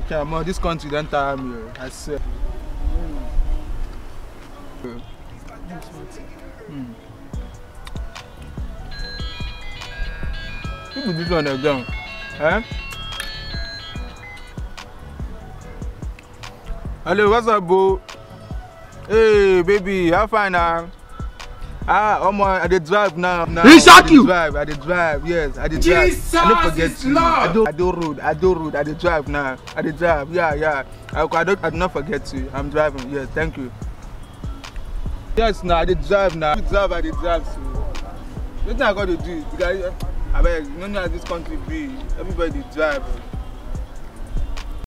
Okay, man, this country don't tire me. I swear. Who put this one again? Eh? Hello, what's up, bro? Hey, baby, how far now? I dey drive now. He shot you. I dey drive. Yes, I dey drive. Jesus I don't forget is you. Lord. I do road. I dey drive now. I dey drive. Yeah. I do not forget you. I'm driving. Yes, thank you. Yes, now I dey drive now. I dey drive. So, what I got to do? Because I beg, you know how this country be. Everybody dey drive.